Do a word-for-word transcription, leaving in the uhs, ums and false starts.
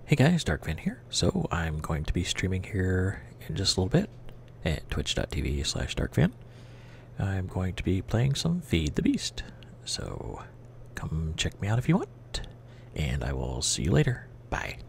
Hey guys, Darkfan here. So I'm going to be streaming here in just a little bit at twitch.tv slash darkfan. I'm going to be playing some Feed the Beast. So come check me out if you want. And I will see you later. Bye.